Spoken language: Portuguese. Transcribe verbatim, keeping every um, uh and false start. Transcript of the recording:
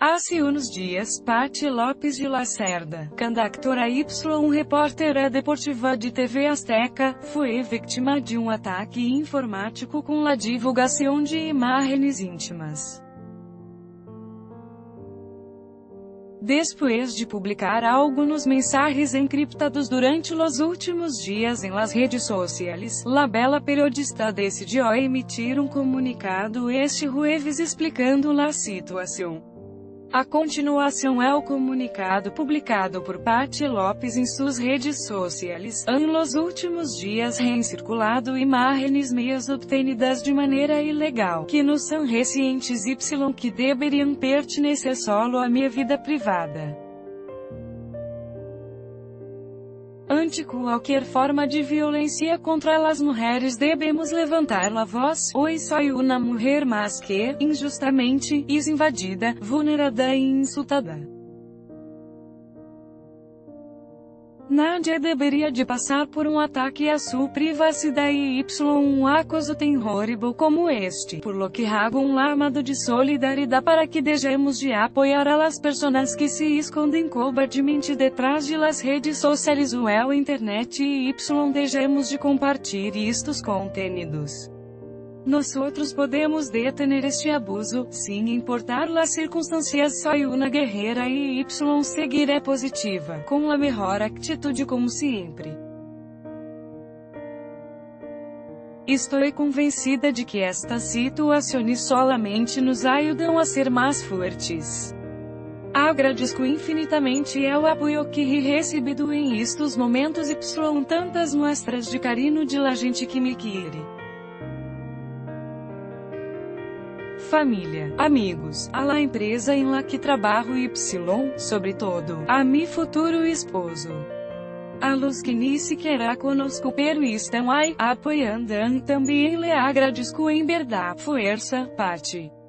Hace unos dias, Patti Lopes de Lacerda, condutora Y, repórter deportiva de T V Azteca, foi vítima de um ataque informático com a divulgação de imagens íntimas. Depois de publicar alguns mensagens encriptados durante os últimos dias em las redes sociais, a bela periodista decidiu emitir um comunicado este jueves explicando a situação. A continuação é o comunicado publicado por Patti Lopes em suas redes sociais. Em los últimos dias tem circulado imagens minhas obtenidas de maneira ilegal, que não são recentes y que deveriam pertencer solo à minha vida privada. Ante qualquer forma de violência contra as mulheres devemos levantar a voz. Hoy soy una mujer más que, injustamente, is invadida, vulnerada e insultada. Nadie deveria de passar por um ataque à sua privacidade y um acaso tão horrível como este, por lo que hago um llamado de solidariedade para que dejemos de apoiar a las personas que se escondem cobardemente detrás de las redes sociais ou a internet y dejemos de compartilhar estes contenidos. Nosotros podemos detener este abuso, sem importar las circunstâncias. Soy una guerreira y seguiré positiva, com a melhor atitude como sempre. Estou convencida de que estas situações solamente nos ajudam a ser mais fortes. Agradeço infinitamente o apoio que he recebido em estes momentos y tantas mostras de carinho de la gente que me quer. Família, amigos, a la empresa em la que trabalho y, sobretudo, a mi futuro esposo. A los que ni siquiera conozco pero estão aí, apoiando, também le agradezco em verdade. Fuerza, Patti.